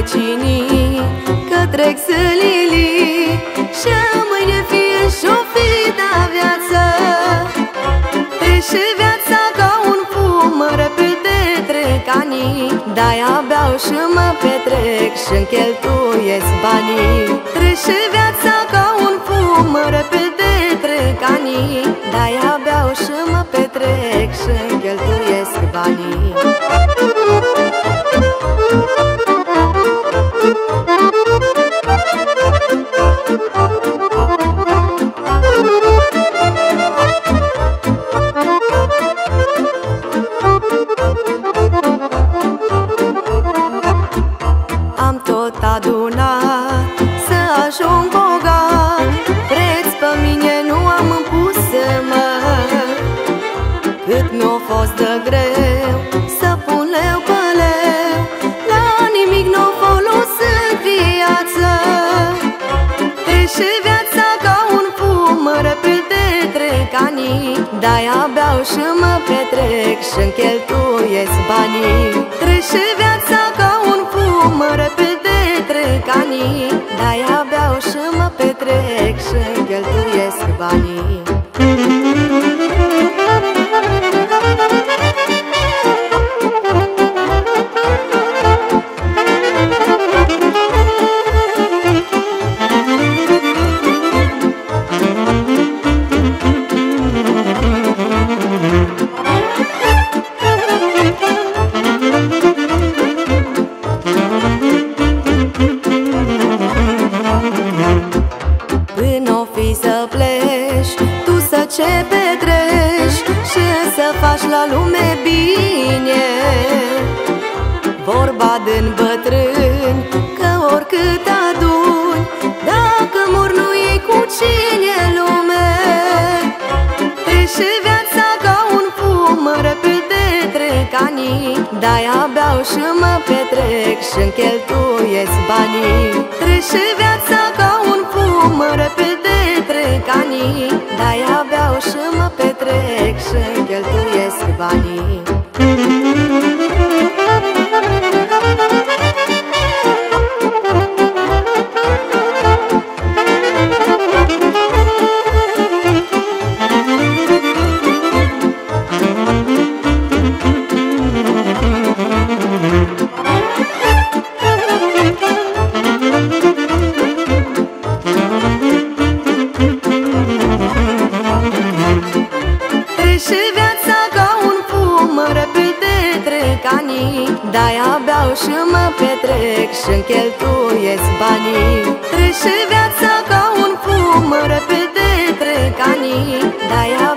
vecinii că trec zilii și mâine fie și-o fi da viață. Trece viața ca un fum, repede trec anii, de-aia beau și mă petrec și-mi cheltuiesc banii. Trece viața ca un fum, repede trec anii, de-aia beau și mă petrec și-mi cheltuiesc banii. Am tot adunat să ajung bogat, preț pe mine nu am pus mă. Cât mi-a fost de greu să pun leu pe leu, la nimic n-o folos în viață. Trece viața ca un fum, repede trec anii, de-aia beau și mă petrec și-mi cheltuiesc banii. Trece viața ca un fum, repede trec anii, de-aia beau și mă petrec și-mi cheltuiesc banii. Să pleci, tu să ce petrești și să faci la lume bine. Vorba din bătrâni că oricât aduni, dacă mor nu iei cu cine lume. Trece viața ca un fum, repede trec anii, de-aia beau și mă petrec și-mi cheltuiesc banii. Trece viața ca un fum, repede trec anii, de-aia beau și mă petrec și-mi cheltuiesc banii. Trece viața ca un fum, repede trec anii, de-aia beau și mă petrec și-mi cheltuiesc banii. Trece viața ca un fum, repede trec anii, de-aia